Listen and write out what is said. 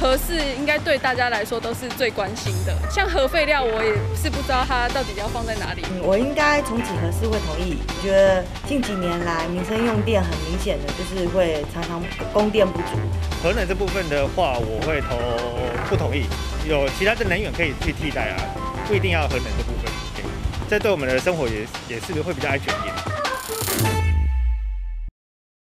核四应该对大家来说都是最关心的。像核废料，我也是不知道它到底要放在哪里。 我应该重启核四会同意。觉得近几年来民生用电很明显的就是会常常供电不足。 核能这部分的话，我会投不同意。有其他的能源可以去替代啊，不一定要核能这部分。这对我们的生活也是会比较安全一点。